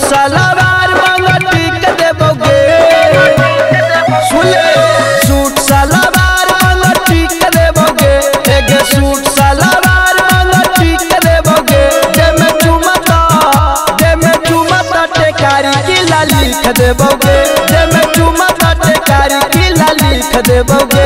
सलवार मांग टिक देबोगे सुले सूट सलवार मांग टिक देबोगे एक सूट सलवार मांग टिक देबोगे जे में चुमता टेकारी किला लिख देबोगे जे में चुमता टेकारी किला लिख देबोगे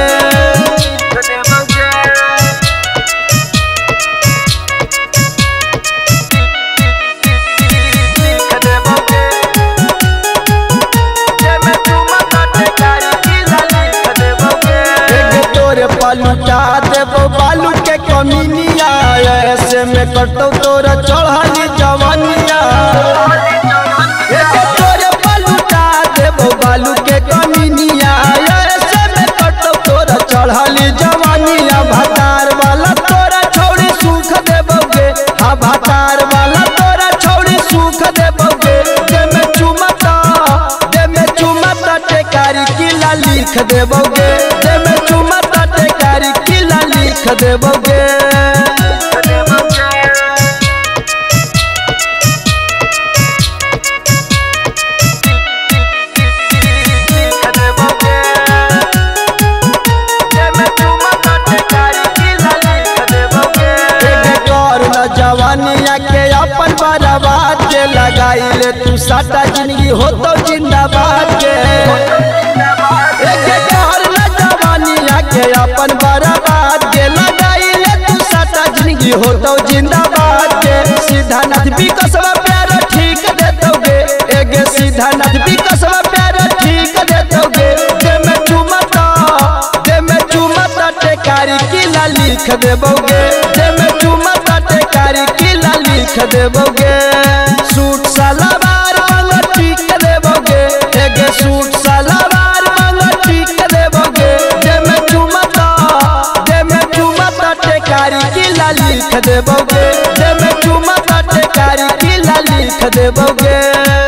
लुटा देबो बालू के कमीनिया ऐसे में कटो तोरा चढ़ाली जवानिया तोरे लुटा देबो बालू के कमीनिया ऐसे में कटो तोरा चढ़ाली जवानिया भातार वाला तोरा छोड़ी सुख देबोगे हाँ भातार वाला तोरा छोड़ी सुख देबोगे जे में चुमता टेकारी किला लिख देबोगे जे में चुमता टेकारी किला लिख देबोगे जवानिया के अपन बर्बाद के लगाई ले तू साटा जिंदगी हो तो जिंदाबाद के जवानिया के अपन बर्बाद के लगाई ले तू साटा जिंदगी हो तो जिंदाबाद के सीधा नथ भी कसवा प्यार ठीक देतोगे एक सीधा नथ भी कसवा प्यार ठीक देतोगे जे में चुमता टेकारी किला लिख देबोगे जे में चुमता टेकारी किला लिख देबोगे सूट सलवार मांग टिक देबोगे एक सूट सलवार मांग टिक देबोगे जे में चुमता टेकारी किला लिख देबोगे जे में चुमता टेकारी किला लिख देबोगे।